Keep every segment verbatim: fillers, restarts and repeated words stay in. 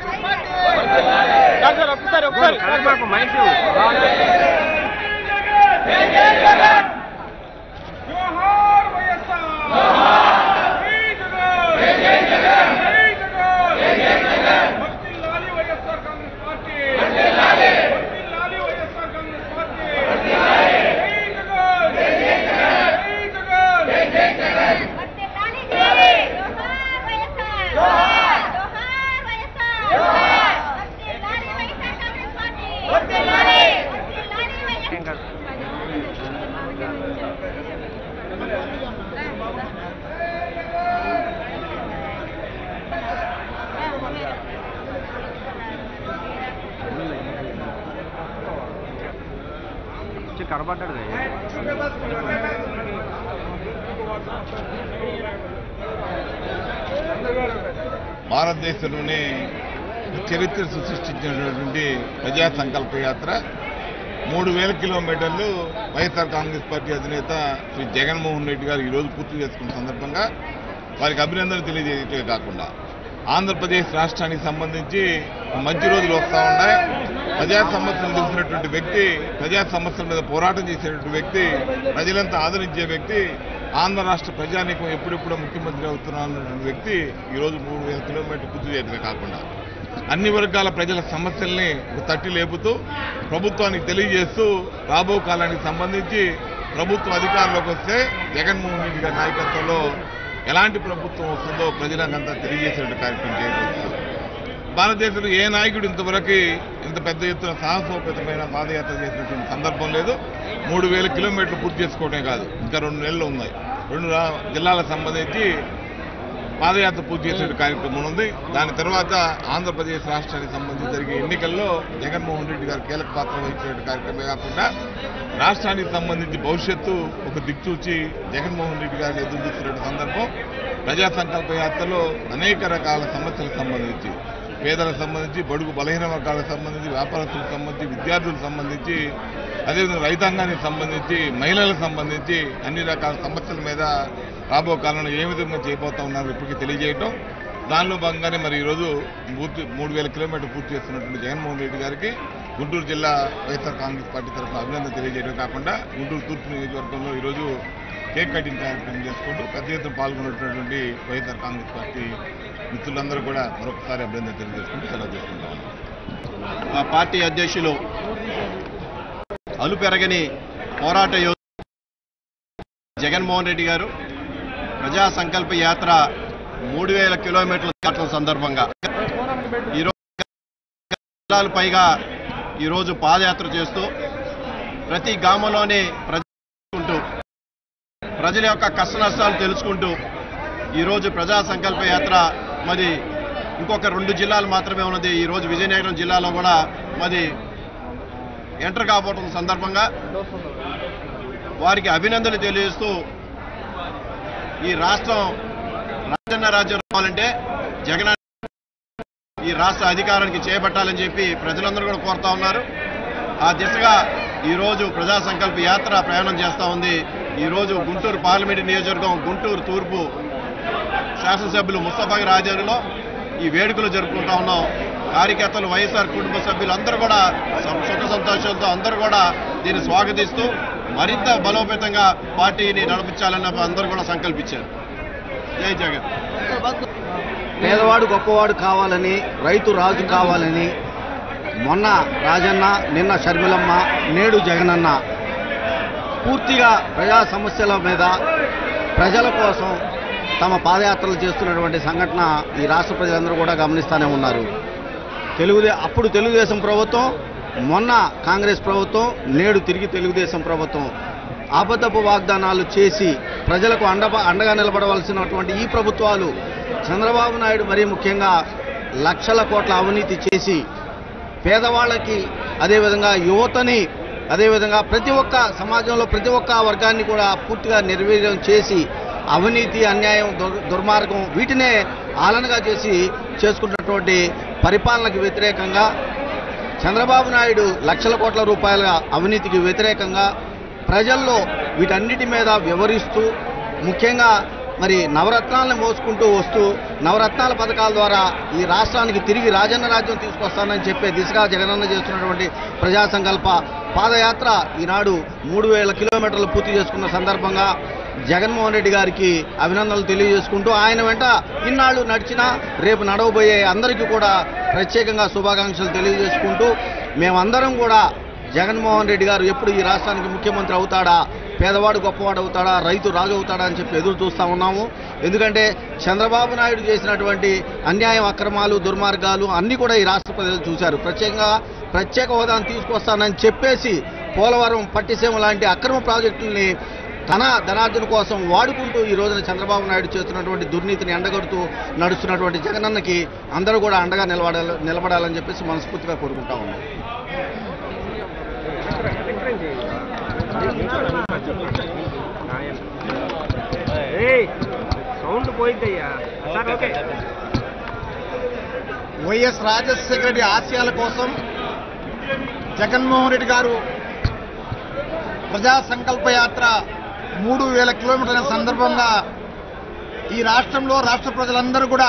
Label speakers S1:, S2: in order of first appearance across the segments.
S1: భారతదేశంలోనే చరిత్ర సృష్టించినటువంటి ప్రజా సంకల్ప యాత్ర మూడు వేల కిలోమీటర్లు వైఎస్ఆర్ కాంగ్రెస్ పార్టీ అధినేత శ్రీ జగన్మోహన్ రెడ్డి గారు ఈరోజు పూర్తి చేసుకున్న సందర్భంగా వారికి అభినందనలు తెలియజేయటమే కాకుండా ఆంధ్రప్రదేశ్ రాష్ట్రానికి సంబంధించి మంచి రోజులు వస్తూ ఉన్నాయి. ప్రజా సమస్యలు తెలిసినటువంటి వ్యక్తి, ప్రజా సమస్యల మీద పోరాటం చేసేటువంటి వ్యక్తి, ప్రజలంతా ఆదరించే వ్యక్తి, ఆంధ్ర రాష్ట్ర ప్రజానీకం ఎప్పుడెప్పుడో ముఖ్యమంత్రి అవుతున్నటువంటి వ్యక్తి ఈరోజు మూడు వేల కిలోమీటర్లు పూర్తి చేయడమే కాకుండా అన్ని వర్గాల ప్రజల సమస్యల్ని తట్టి లేపుతూ ప్రభుత్వానికి తెలియజేస్తూ రాబో కాలానికి సంబంధించి ప్రభుత్వం అధికారంలోకి వస్తే జగన్మోహన్ రెడ్డి గారి నాయకత్వంలో ఎలాంటి ప్రభుత్వం వస్తుందో ప్రజలకంతా తెలియజేసే కార్యక్రమం చేయబోతున్నారు. భారతదేశంలో ఏ నాయకుడు ఇంతవరకు ఇంత పెద్ద ఎత్తున సాహసోపేతమైన పాదయాత్ర చేసినటువంటి సందర్భం లేదు. మూడు వేల కిలోమీటర్లు పూర్తి చేసుకోవడమే కాదు, ఇంకా రెండు నెలలు ఉన్నాయి. రెండు జిల్లాలకు సంబంధించి పాదయాత్ర పూర్తి చేసే కార్యక్రమం ఉంది. దాని తర్వాత ఆంధ్రప్రదేశ్ రాష్ట్రానికి సంబంధించి జరిగే ఎన్నికల్లో జగన్మోహన్ రెడ్డి గారు కీలక పాత్ర వహించే కార్యక్రమమే కాకుండా రాష్ట్రానికి సంబంధించి భవిష్యత్తు ఒక దిక్చూచి జగన్మోహన్ రెడ్డి గారిని ఎదురు చూస్తున్న సందర్భం. ప్రజా సంకల్ప యాత్రలో అనేక రకాల సమస్యలకు సంబంధించి, పేదలకు సంబంధించి, బడుగు బలహీన వర్గాలకు సంబంధించి, వ్యాపారస్తులకు సంబంధించి, విద్యార్థులకు సంబంధించి, అదేవిధంగా రైతాంగానికి సంబంధించి, మహిళలకు సంబంధించి అన్ని రకాల సమస్యల మీద రాబో కాలంలో ఏ విధంగా చేయబోతా ఉన్నారో ఇప్పటికీ తెలియజేయటం. దానిలో భాగంగానే మరి ఈరోజు పూర్తి మూడు వేల కిలోమీటర్లు పూర్తి చేస్తున్నటువంటి జగన్మోహన్ రెడ్డి గారికి గుంటూరు జిల్లా వైఎస్ఆర్ కాంగ్రెస్ పార్టీ తరఫున అభినందన తెలియజేయడం కాకుండా గుంటూరు తూర్పు నియోజకవర్గంలో ఈరోజు కేక్ కటింగ్ కార్యక్రమం చేసుకుంటూ పెద్ద ఎత్తున పాల్గొన్నటువంటి వైఎస్ఆర్ కాంగ్రెస్ పార్టీ మిత్రులందరూ కూడా మరొకసారి అభినందన తెలియజేసుకుంటూ సెలవు చేసుకుంటాం.
S2: ఆ పార్టీ అధ్యక్షులు అలుపెరగని పోరాట యోధుడు జగన్మోహన్ రెడ్డి గారు ప్రజా సంకల్ప యాత్ర మూడు వేల కిలోమీటర్ల దాటం సందర్భంగా ఈరోజు జిల్లాల పైగా ఈరోజు పాదయాత్ర చేస్తూ ప్రతి గ్రామంలోనే ప్రజలు ప్రజల యొక్క కష్ట నష్టాలు తెలుసుకుంటూ ఈరోజు ప్రజా సంకల్ప యాత్ర మరి ఇంకొక రెండు జిల్లాలు మాత్రమే ఉన్నది. ఈరోజు విజయనగరం జిల్లాలో కూడా మరి ఎంటర్ కాబోతున్న సందర్భంగా వారికి అభినందనలు తెలియజేస్తూ ఈ రాష్ట్రం రాజన్న రాజ్యం రావాలంటే జగన్ ఈ రాష్ట్ర అధికారానికి చేపట్టాలని చెప్పి ప్రజలందరూ కూడా కోరుతా ఉన్నారు. ఆ దిశగా ఈరోజు ప్రజా సంకల్ప యాత్ర ప్రయాణం చేస్తూ ఉంది. ఈరోజు గుంటూరు పార్లమెంటు నియోజకవర్గం గుంటూరు తూర్పు శాసనసభ్యులు ముస్తఫా గారి ఆధ్వర్యంలో ఈ వేడుకలు జరుపుకుంటా ఉన్నాం. కార్యకర్తలు, వైఎస్ఆర్ కుటుంబ సభ్యులు అందరూ కూడా సుఖ సంతోషాలతో అందరూ కూడా దీన్ని స్వాగతిస్తూ మరింత బలోపేతంగా పార్టీని నడిపించాలని అందరూ కూడా సంకల్పించారు. జై జగన్.
S3: పేదవాడు గొప్పవాడు కావాలని, రైతు రాజు కావాలని మొన్న రాజన్న, నిన్న షర్మిలమ్మ, నేడు జగనన్న పూర్తిగా ప్రజా సమస్యల మీద ప్రజల కోసం తమ పాదయాత్రలు చేస్తున్నటువంటి సంఘటన ఈ రాష్ట్ర ప్రజలందరూ కూడా గమనిస్తూనే ఉన్నారు. తెలుగుదే అప్పుడు తెలుగుదేశం ప్రభుత్వం, మొన్న కాంగ్రెస్ ప్రభుత్వం, నేడు తిరిగి తెలుగుదేశం ప్రభుత్వం ఆపదపు వాగ్దానాలు చేసి ప్రజలకు అండ అండగా నిలబడవలసినటువంటి ఈ ప్రభుత్వాలు చంద్రబాబు నాయుడు మరీ ముఖ్యంగా లక్షల కోట్ల అవినీతి చేసి పేదవాళ్ళకి, అదేవిధంగా యువతని, అదేవిధంగా ప్రతి ఒక్క సమాజంలో ప్రతి ఒక్క వర్గాన్ని కూడా పూర్తిగా నిర్వీర్యం చేసి అవినీతి, అన్యాయం, దుర్మార్గం వీటినే ఆలనగా చేసి చేసుకున్నటువంటి పరిపాలనకు వ్యతిరేకంగా చంద్రబాబు నాయుడు లక్షల కోట్ల రూపాయల అవినీతికి వ్యతిరేకంగా ప్రజల్లో వీటన్నిటి మీద వివరిస్తూ ముఖ్యంగా మరి నవరత్నాలను మోసుకుంటూ వస్తూ నవరత్నాల పథకాల ద్వారా ఈ రాష్ట్రానికి తిరిగి రాజన్న రాజ్యం తీసుకొస్తానని చెప్పే దిశగా జగనన్న చేస్తున్నటువంటి ప్రజా సంకల్ప పాదయాత్ర ఈనాడు మూడు వేల కిలోమీటర్లు పూర్తి చేసుకున్న సందర్భంగా జగన్మోహన్ రెడ్డి గారికి అభినందనలు తెలియజేసుకుంటూ ఆయన వెంట ఇన్నాళ్ళు నడిచినా రేపు నడవబోయే అందరికీ కూడా ప్రత్యేకంగా శుభాకాంక్షలు తెలియజేసుకుంటూ మేమందరం కూడా జగన్మోహన్ రెడ్డి గారు ఎప్పుడు ఈ రాష్ట్రానికి ముఖ్యమంత్రి అవుతాడా, పేదవాడు గొప్పవాడు అవుతాడా, రైతు రాజు అవుతాడా అని చెప్పి ఎదురు చూస్తూ ఉన్నాము. ఎందుకంటే చంద్రబాబు నాయుడు చేసినటువంటి అన్యాయం, అక్రమాలు, దుర్మార్గాలు అన్నీ కూడా ఈ రాష్ట్ర ప్రజలు చూశారు. ప్రత్యేకంగా ప్రత్యేక హోదాను తీసుకొస్తానని చెప్పేసి పోలవరం, పట్టిసీమ లాంటి అక్రమ ప్రాజెక్టుల్ని తన ధనార్జన కోసం వాడుకుంటూ ఈ రోజున చంద్రబాబు నాయుడు చేస్తున్నటువంటి దుర్నీతిని ఎండగడుతూ నడుస్తున్నటువంటి జగనన్నకి అందరూ కూడా అండగా నిలబడాలి నిలబడాలని చెప్పేసి మనస్ఫూర్తిగా కోరుకుంటా ఉన్నాం.
S4: వైఎస్ రాజశేఖర రెడ్డి ఆశయాల కోసం జగన్మోహన్ రెడ్డి గారు ప్రజా సంకల్ప యాత్ర మూడు వేల కిలోమీటర్ల సందర్భంగా ఈ రాష్ట్రంలో రాష్ట్ర ప్రజలందరూ కూడా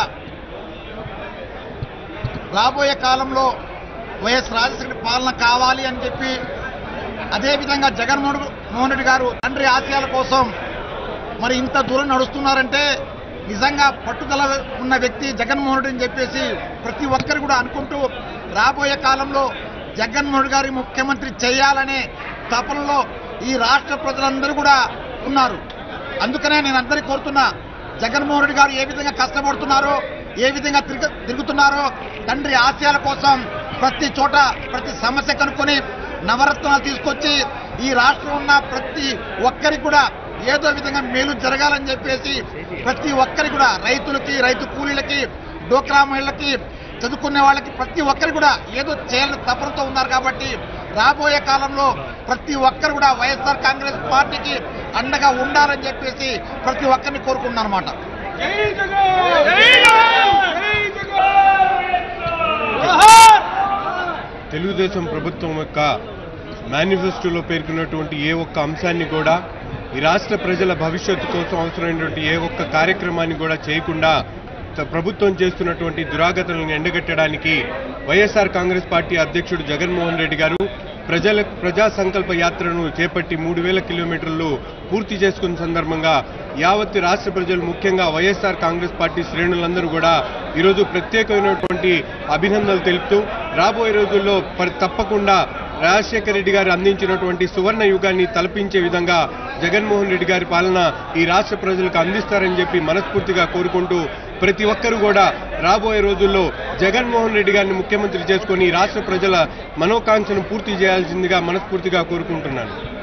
S4: రాబోయే కాలంలో వైఎస్ రాజశేఖర రెడ్డి పాలన కావాలి అని చెప్పి, అదేవిధంగా జగన్మోహన్ మోహన్ రెడ్డి గారు తండ్రి ఆశయాల కోసం మరి ఇంత దూరం నడుస్తున్నారంటే నిజంగా పట్టుదల ఉన్న వ్యక్తి జగన్మోహన్ రెడ్డి అని చెప్పేసి ప్రతి ఒక్కరు కూడా అనుకుంటూ రాబోయే కాలంలో జగన్మోహన్ రెడ్డి గారి ముఖ్యమంత్రి చేయాలనే తపనలో ఈ రాష్ట్ర ప్రజలందరూ కూడా ఉన్నారు. అందుకనే నేను అందరికీ కోరుతున్నా, జగన్మోహన్ రెడ్డి గారు ఏ విధంగా కష్టపడుతున్నారో, ఏ విధంగా తిరుగు తిరుగుతున్నారో తండ్రి ఆశయాల కోసం ప్రతి చోట ప్రతి సమస్య కనుక్కొని నవరత్నాలు తీసుకొచ్చి ఈ రాష్ట్రం ఉన్న ప్రతి ఒక్కరికి కూడా ఏదో విధంగా మేలు జరగాలని చెప్పేసి ప్రతి ఒక్కరికి కూడా రైతులకి, రైతు కూలీలకి, డోక్రా మహిళలకి, చదువుకునే వాళ్ళకి ప్రతి ఒక్కరు కూడా ఏదో చేయాలని తపనతో ఉన్నారు. కాబట్టి రాబోయే కాలంలో ప్రతి ఒక్కరు కూడా వైఎస్ఆర్ కాంగ్రెస్ పార్టీకి అండగా ఉండాలని చెప్పేసి ప్రతి ఒక్కరిని కోరుకుంటున్నాను అన్నమాట.
S5: తెలుగుదేశం ప్రభుత్వం యొక్క మేనిఫెస్టోలో పేర్కొన్నటువంటి ఏ ఒక్క అంశాన్ని కూడా, ఈ రాష్ట్ర ప్రజల భవిష్యత్తు కోసం అవసరమైనటువంటి ఏ ఒక్క కార్యక్రమాన్ని కూడా చేయకుండా ప్రభుత్వం చేస్తున్నటువంటి దురాగతులను ఎండగట్టడానికి వైఎస్ఆర్ కాంగ్రెస్ పార్టీ అధ్యక్షుడు జగన్మోహన్ రెడ్డి గారు ప్రజల ప్రజా సంకల్ప యాత్రను చేపట్టి మూడు వేల కిలోమీటర్లు పూర్తి చేసుకున్న సందర్భంగా యావత్ రాష్ట్ర ప్రజలు, ముఖ్యంగా వైఎస్ఆర్ కాంగ్రెస్ పార్టీ శ్రేణులందరూ కూడా ఈరోజు ప్రత్యేకమైనటువంటి అభినందనలు తెలుపుతూ రాబోయే రోజుల్లో తప్పకుండా రాజశేఖర రెడ్డి గారు అందించినటువంటి సువర్ణ యుగాన్ని తలపించే విధంగా జగన్మోహన్ రెడ్డి గారి పాలన ఈ రాష్ట్ర ప్రజలకు అందిస్తారని చెప్పి మనస్ఫూర్తిగా కోరుకుంటూ ప్రతి ఒక్కరూ కూడా రాబోయే రోజుల్లో జగన్మోహన్ రెడ్డి గారిని ముఖ్యమంత్రి చేసుకొని రాష్ట్ర ప్రజల మనోకాంక్షను పూర్తి చేయాల్సిందిగా మనస్ఫూర్తిగా కోరుకుంటున్నాను.